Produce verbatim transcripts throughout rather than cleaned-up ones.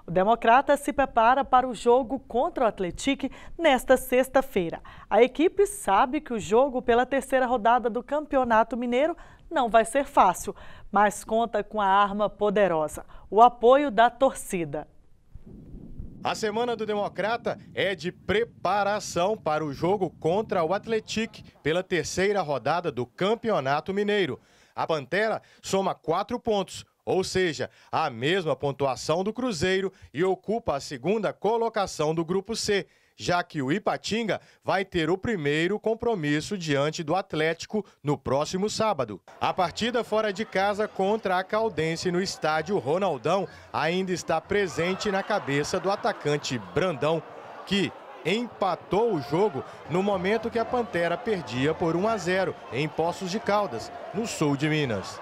O Democrata se prepara para o jogo contra o Atlético nesta sexta-feira. A equipe sabe que o jogo pela terceira rodada do Campeonato Mineiro não vai ser fácil, mas conta com a arma poderosa, o apoio da torcida. A semana do Democrata é de preparação para o jogo contra o Atlético pela terceira rodada do Campeonato Mineiro. A Pantera soma quatro pontos, ou seja, a mesma pontuação do Cruzeiro, e ocupa a segunda colocação do Grupo C, já que o Ipatinga vai ter o primeiro compromisso diante do Atlético no próximo sábado. A partida fora de casa contra a Caldense no estádio Ronaldão ainda está presente na cabeça do atacante Brandão, que empatou o jogo no momento que a Pantera perdia por um a zero em Poços de Caldas, no sul de Minas.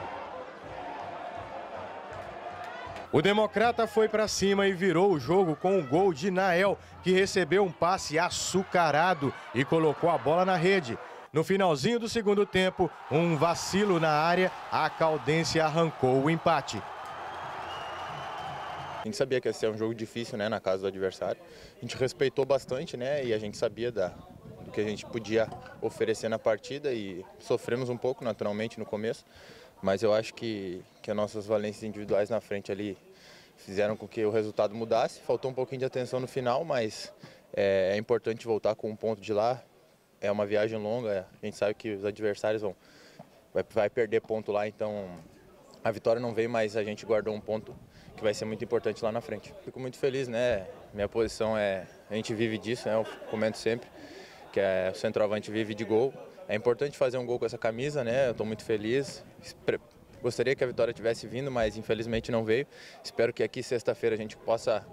O Democrata foi para cima e virou o jogo com o gol de Nael, que recebeu um passe açucarado e colocou a bola na rede. No finalzinho do segundo tempo, um vacilo na área, a Caldense arrancou o empate. A gente sabia que ia ser um jogo difícil, né, na casa do adversário. A gente respeitou bastante, né, e a gente sabia da, do que a gente podia oferecer na partida e sofremos um pouco, naturalmente, no começo. Mas eu acho que, que as nossas valências individuais na frente ali fizeram com que o resultado mudasse. Faltou um pouquinho de atenção no final, mas é, é importante voltar com um ponto de lá. É uma viagem longa, a gente sabe que os adversários vão vai, vai perder ponto lá, então a vitória não veio, mas a gente guardou um ponto que vai ser muito importante lá na frente. Fico muito feliz, né? Minha posição é, a gente vive disso, né? Eu comento sempre que é, o centroavante vive de gol. É importante fazer um gol com essa camisa, né? Eu estou muito feliz. Gostaria que a vitória tivesse vindo, mas infelizmente não veio. Espero que aqui sexta-feira a gente possa,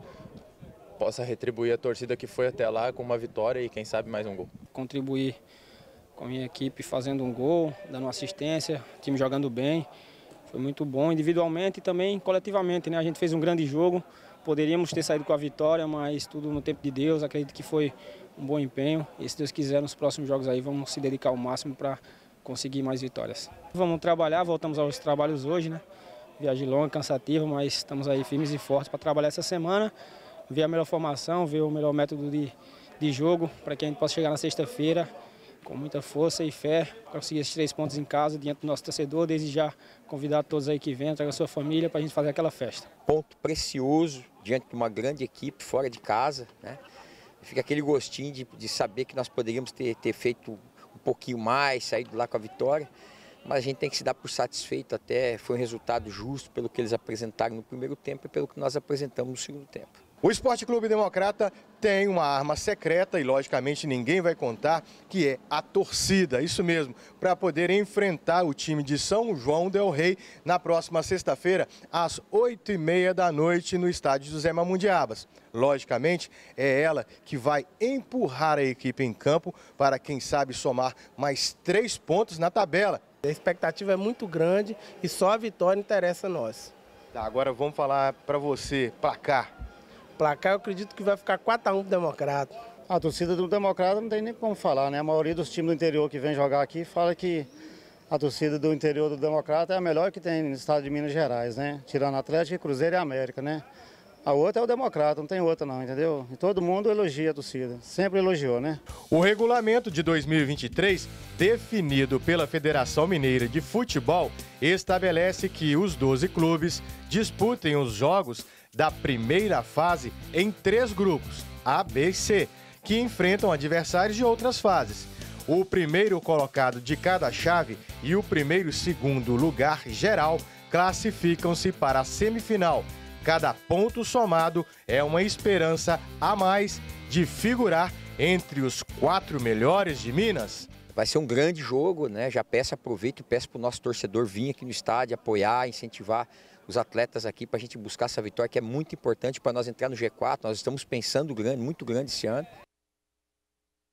possa retribuir a torcida que foi até lá com uma vitória e quem sabe mais um gol. Contribuir com a minha equipe fazendo um gol, dando assistência, o time jogando bem. Foi muito bom individualmente e também coletivamente, né? A gente fez um grande jogo, poderíamos ter saído com a vitória, mas tudo no tempo de Deus. Acredito que foi um bom empenho e, se Deus quiser, nos próximos jogos aí vamos se dedicar ao máximo para conseguir mais vitórias. Vamos trabalhar, voltamos aos trabalhos hoje, né? Viagem longa, cansativa, mas estamos aí firmes e fortes para trabalhar essa semana, ver a melhor formação, ver o melhor método de, de jogo para que a gente possa chegar na sexta-feira com muita força e fé para conseguir esses três pontos em casa diante do nosso torcedor. Desde já convidar todos aí que venham, traga a sua família para a gente fazer aquela festa. Ponto precioso diante de uma grande equipe fora de casa, né? Fica aquele gostinho de, de saber que nós poderíamos ter, ter feito um pouquinho mais, saído lá com a vitória, mas a gente tem que se dar por satisfeito. Até foi um resultado justo pelo que eles apresentaram no primeiro tempo e pelo que nós apresentamos no segundo tempo. O Esporte Clube Democrata tem uma arma secreta e, logicamente, ninguém vai contar, que é a torcida. Isso mesmo, para poder enfrentar o time de São João del Rei na próxima sexta-feira, às oito e meia da noite, no estádio José Mamundiabas. Logicamente, é ela que vai empurrar a equipe em campo para, quem sabe, somar mais três pontos na tabela. A expectativa é muito grande e só a vitória interessa a nós. Tá, agora vamos falar para você, placar. Placar, eu acredito que vai ficar quatro a um pro Democrata. A torcida do Democrata não tem nem como falar, né? A maioria dos times do interior que vem jogar aqui fala que a torcida do interior do Democrata é a melhor que tem no estado de Minas Gerais, né? Tirando Atlético, Cruzeiro e América, né? A outra é o Democrata, não tem outra não, entendeu? E todo mundo elogia a torcida, sempre elogiou, né? O regulamento de dois mil e vinte e três, definido pela Federação Mineira de Futebol, estabelece que os doze clubes disputem os jogos da primeira fase em três grupos, A, B e C, que enfrentam adversários de outras fases. O primeiro colocado de cada chave e o primeiro e segundo lugar geral classificam-se para a semifinal. Cada ponto somado é uma esperança a mais de figurar entre os quatro melhores de Minas. Vai ser um grande jogo, né? Já peço, aproveito e peço para o nosso torcedor vir aqui no estádio, apoiar, incentivar os atletas aqui para a gente buscar essa vitória, que é muito importante para nós entrar no G quatro. Nós estamos pensando grande, muito grande esse ano.